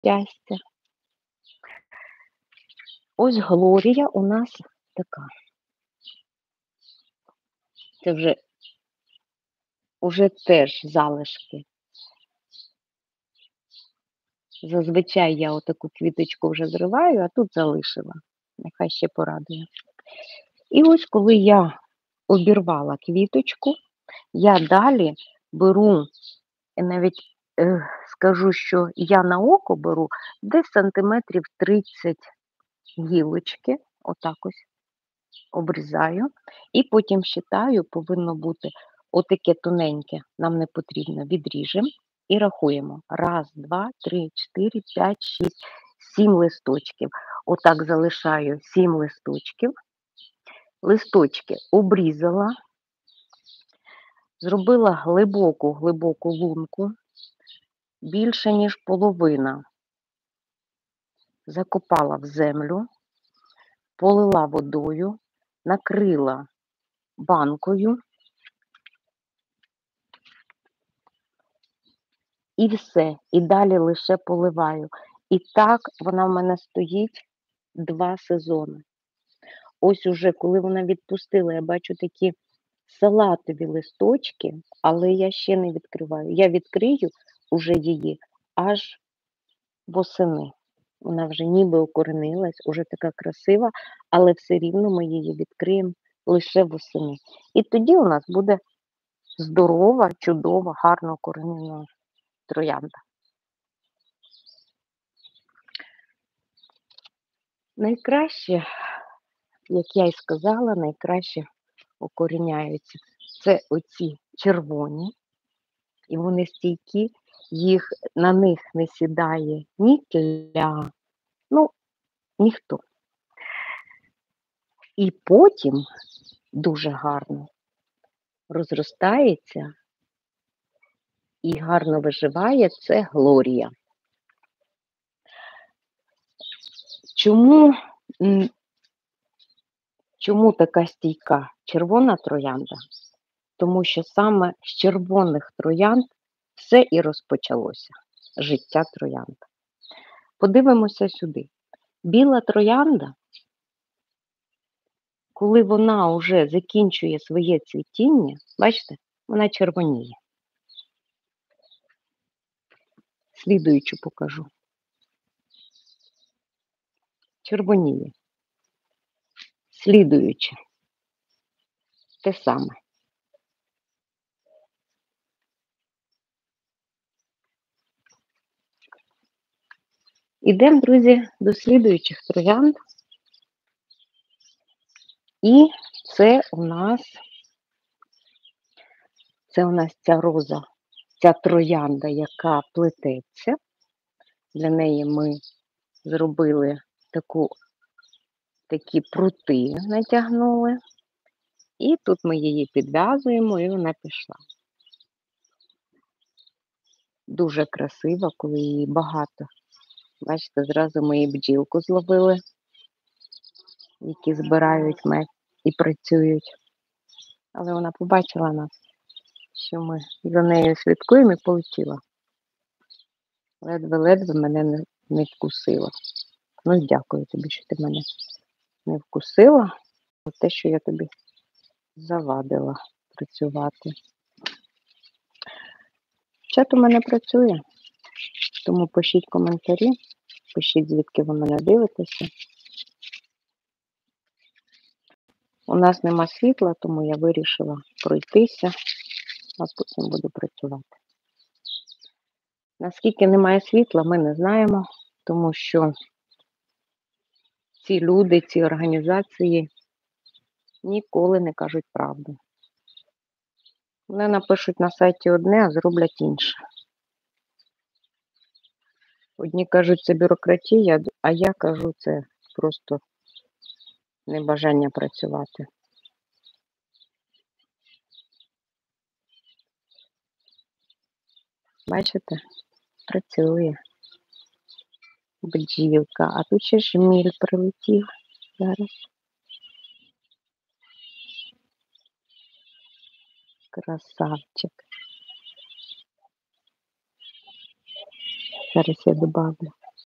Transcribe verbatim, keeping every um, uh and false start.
щастя. Ось Глорія у нас така. Це вже, уже теж залишки. Зазвичай я отаку квіточку вже зриваю, а тут залишила. Нехай ще порадує. І ось коли я обірвала квіточку, я далі беру, навіть е, скажу, що я на око беру десь сантиметрів тридцять гілочки, отак ось обрізаю, і потім считаю, повинно бути отаке тоненьке, нам не потрібно, відріжемо і рахуємо. Раз, два, три, чотири, п'ять, шість, сім листочків. Отак залишаю сім листочків. Листочки обрізала, зробила глибоку-глибоку лунку, більше, ніж половина. Закопала в землю, полила водою, накрила банкою і все. І далі лише поливаю. І так вона в мене стоїть два сезони. Ось уже, коли вона відпустила, я бачу такі салатові листочки, але я ще не відкриваю. Я відкрию уже її аж восени. Вона вже ніби укоренилась, уже така красива, але все рівно ми її відкриємо лише восени. І тоді у нас буде здорова, чудова, гарно укоренена троянда. Найкраще, як я і сказала, найкраще укоріняються це оці червоні, і вони стійкі, їх, на них не сідає ні тля, ну, ніхто. І потім дуже гарно розростається і гарно виживає це Глорія. Чому, чому така стійка червона троянда? Тому що саме з червоних троянд все і розпочалося, життя троянд. Подивимося сюди. Біла троянда, коли вона вже закінчує своє цвітіння, бачите, вона червоніє. Слідуючу покажу. Червоніє. Слідуюче. Те саме. Ідемо, друзі, до слідуючих троянд. І це у нас, це у нас ця роза, ця троянда, яка плететься. Для неї ми зробили таку, такі прути, натягнули. І тут ми її підв'язуємо, і вона пішла. Дуже красиво, коли її багато. Бачите, зразу ми і бджілку зловили, які збирають мед і працюють. Але вона побачила нас, що ми за нею слідкуємо, і полетіла. Ледве-ледве мене не, не вкусила. Ну, дякую тобі, що ти мене не вкусила. За те, що я тобі завадила працювати. Чат у мене працює, тому пишіть коментарі, пишіть, звідки ви мене дивитеся. У нас нема світла, тому я вирішила пройтися, а потім буду працювати. Наскільки немає світла, ми не знаємо, тому що ці люди, ці організації ніколи не кажуть правду. Вони напишуть на сайті одне, а зроблять інше. Одні кажуть, це бюрократія, а я кажу, це просто небажання працювати. Бачите? Працює бджілка. А тут ще жміль прилетів зараз. Красавчик. Зараз я добавлю.